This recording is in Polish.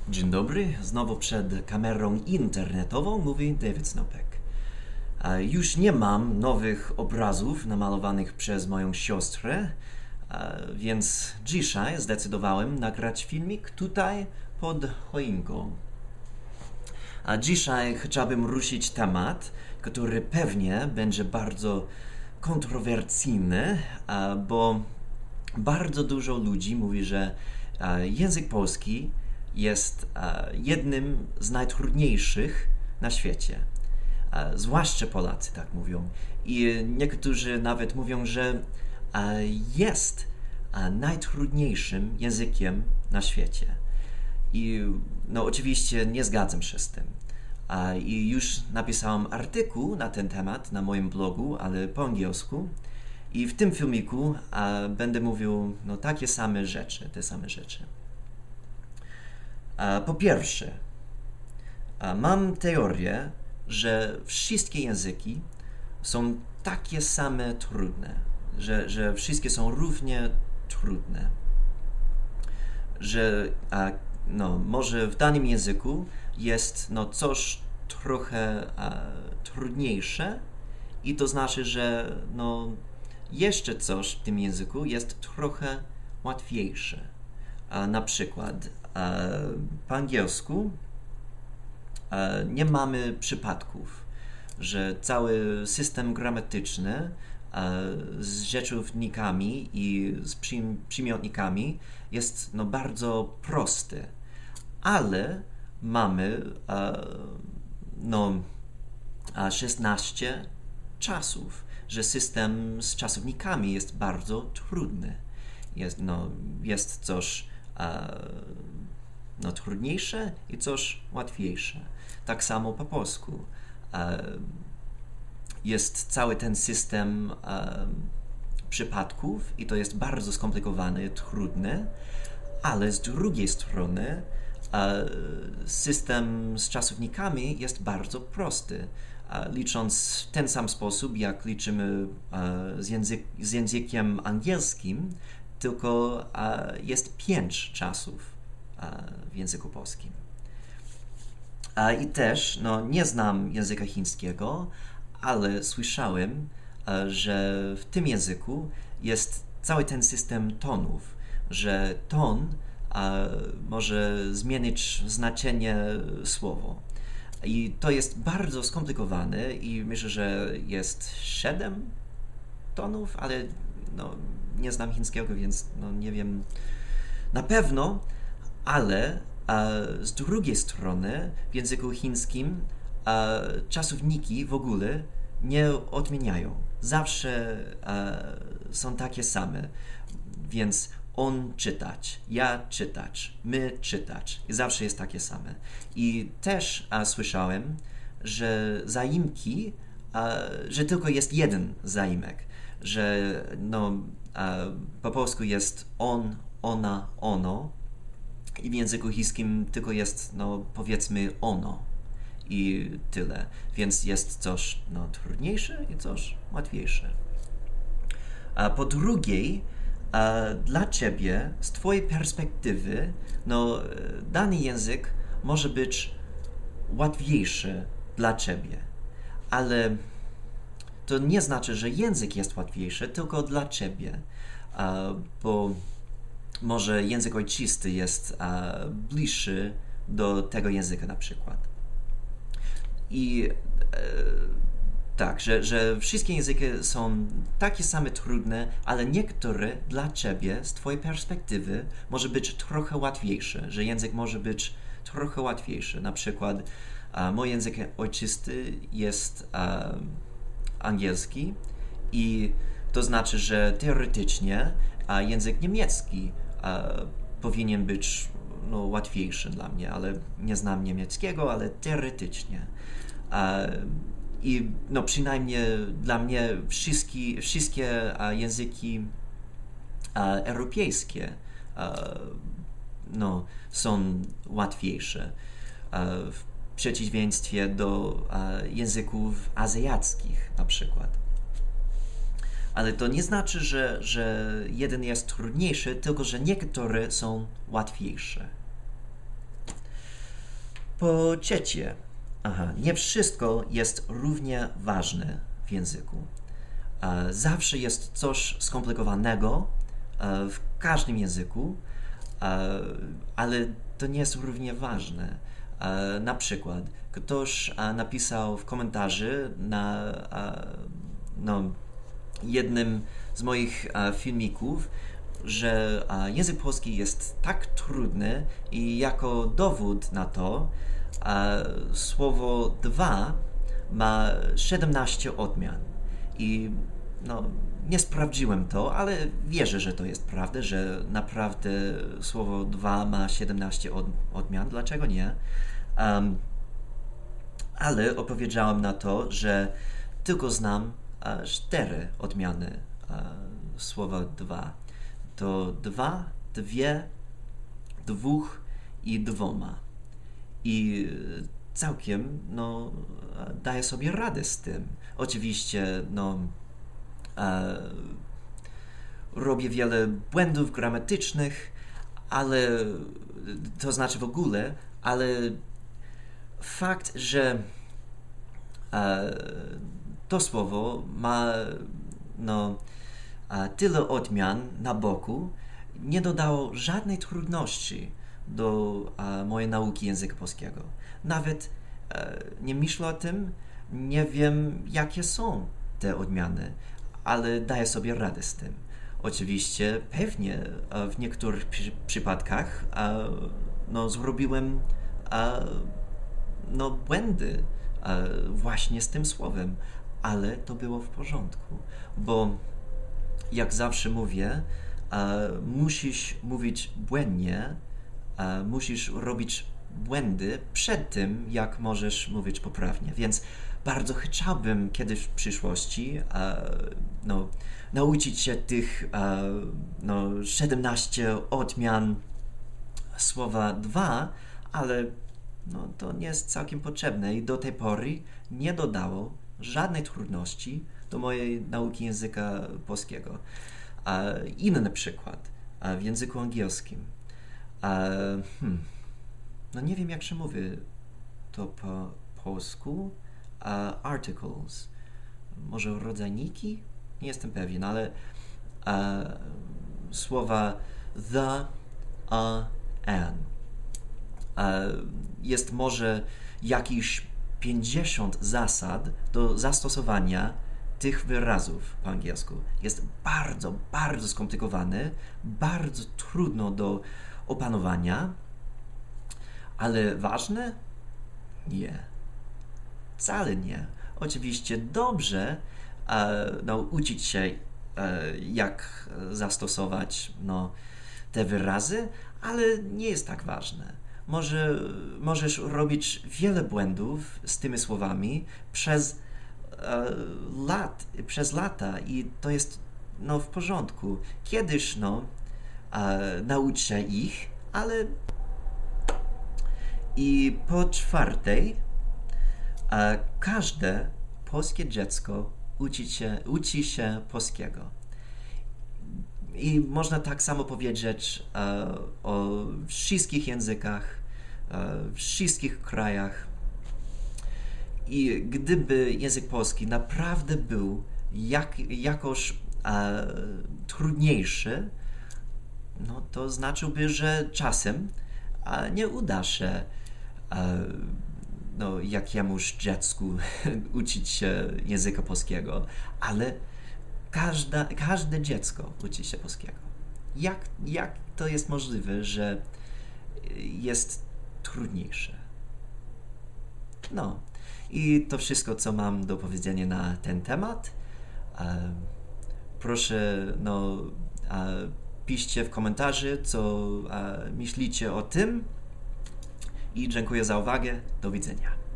Dzień dobry, znowu przed kamerą internetową mówi David Snopek. Już nie mam nowych obrazów namalowanych przez moją siostrę, więc dzisiaj zdecydowałem nagrać filmik tutaj pod choinką. Dzisiaj chciałbym ruszyć temat, który pewnie będzie bardzo kontrowersyjny, bo bardzo dużo ludzi mówi, że język polski jest jednym z najtrudniejszych na świecie. Zwłaszcza Polacy tak mówią. I niektórzy nawet mówią, że jest najtrudniejszym językiem na świecie. I oczywiście nie zgadzam się z tym. I już napisałem artykuł na ten temat na moim blogu, ale po angielsku. I w tym filmiku będę mówił takie same rzeczy, te same rzeczy. Po pierwsze, mam teorię, że wszystkie języki są takie same trudne, że wszystkie są równie trudne. Że może w danym języku jest coś trochę trudniejsze i to znaczy, że jeszcze coś w tym języku jest trochę łatwiejsze. Na przykład po angielsku nie mamy przypadków, że cały system gramatyczny z rzeczownikami i z przymiotnikami jest bardzo prosty, ale mamy 16 czasów, że system z czasownikami jest bardzo trudny. Jest coś trudniejsze i coś łatwiejsze. Tak samo po polsku. Jest cały ten system przypadków i to jest bardzo skomplikowany, trudny, ale z drugiej strony system z czasownikami jest bardzo prosty. Licząc w ten sam sposób, jak liczymy z językiem angielskim, tylko jest 5 czasów w języku polskim. I też, nie znam języka chińskiego, ale słyszałem, że w tym języku jest cały ten system tonów, że ton może zmienić znaczenie słowa. I to jest bardzo skomplikowane i myślę, że jest 7 tonów, ale nie znam chińskiego, więc nie wiem na pewno, ale z drugiej strony w języku chińskim czasowniki w ogóle nie odmieniają. Zawsze są takie same, więc on czytać, ja czytać, my czytać i zawsze jest takie same. I też słyszałem, że zaimki, że tylko jest jeden zaimek, że po polsku jest on, ona, ono i w języku chińskim tylko jest powiedzmy ono i tyle, więc jest coś trudniejsze i coś łatwiejsze. Po drugie, dla Ciebie, z Twojej perspektywy, dany język może być łatwiejszy dla Ciebie, ale to nie znaczy, że język jest łatwiejszy, tylko dla Ciebie, bo może język ojczysty jest bliższy do tego języka na przykład. I tak, że wszystkie języki są takie same trudne, ale niektóre dla Ciebie, z Twojej perspektywy, może być trochę łatwiejsze, że język może być trochę łatwiejszy. Na przykład mój język ojczysty jest angielski i to znaczy, że teoretycznie język niemiecki powinien być łatwiejszy dla mnie, ale nie znam niemieckiego, ale teoretycznie. I przynajmniej dla mnie wszystkie języki europejskie są łatwiejsze w przeciwieństwie do języków azjatyckich na przykład. Ale to nie znaczy, że jeden jest trudniejszy, tylko że niektóre są łatwiejsze. Po trzecie, nie wszystko jest równie ważne w języku. Zawsze jest coś skomplikowanego w każdym języku, ale to nie jest równie ważne. Na przykład ktoś napisał w komentarzu na jednym z moich filmików, że język polski jest tak trudny i jako dowód na to słowo dwa ma 17 odmian. I nie sprawdziłem to, ale wierzę, że to jest prawda, że naprawdę słowo dwa ma 17 odmian. Dlaczego nie? Ale odpowiedziałem na to, że tylko znam 4 odmiany słowa dwa. To dwa, dwie, dwóch i dwoma. I całkiem daję sobie radę z tym. Oczywiście robię wiele błędów gramatycznych, ale to znaczy w ogóle, ale fakt, że to słowo ma tyle odmian na boku, nie dodało żadnej trudności do mojej nauki języka polskiego. Nawet nie myślę o tym, nie wiem jakie są te odmiany, ale daję sobie radę z tym. Oczywiście pewnie w niektórych przypadkach zrobiłem błędy właśnie z tym słowem, ale to było w porządku, bo jak zawsze mówię, musisz mówić błędnie, musisz robić błędy przed tym, jak możesz mówić poprawnie. Więc bardzo chciałbym kiedyś w przyszłości nauczyć się tych 17 odmian słowa dwa, ale to nie jest całkiem potrzebne i do tej pory nie dodało żadnej trudności do mojej nauki języka polskiego. Inny przykład w języku angielskim. Nie wiem jak się mówi to po polsku. Articles. Może rodzajniki? Nie jestem pewien, ale słowa the, an. Jest może jakieś 50 zasad do zastosowania tych wyrazów po angielsku. Jest bardzo, bardzo skomplikowany, bardzo trudno do opanowania, ale ważne? Nie. Wcale nie. Oczywiście dobrze nauczyć się, jak zastosować te wyrazy, ale nie jest tak ważne. Możesz robić wiele błędów z tymi słowami przez lata i to jest w porządku. Kiedyś naucz się ich, ale i po czwartej każde polskie dziecko uczy się polskiego. I można tak samo powiedzieć o wszystkich językach, w wszystkich krajach. I gdyby język polski naprawdę był jakoś trudniejszy, to znaczyłby, że czasem nie uda się jakiemuś dziecku uczyć się języka polskiego, ale każde dziecko uczy się polskiego. Jak to jest możliwe, że jest trudniejsze? I to wszystko, co mam do powiedzenia na ten temat. Proszę, piszcie w komentarzu, co myślicie o tym. I dziękuję za uwagę. Do widzenia.